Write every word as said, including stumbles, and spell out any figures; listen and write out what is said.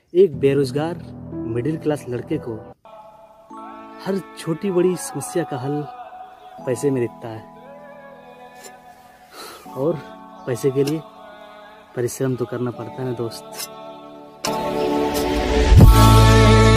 एक बेरोजगार middle class लड़के को हर छोटी बड़ी समस्या का हल पैसे में दिखता है, और पैसे के लिए परिश्रम तो करना पड़ता है ना दोस्त।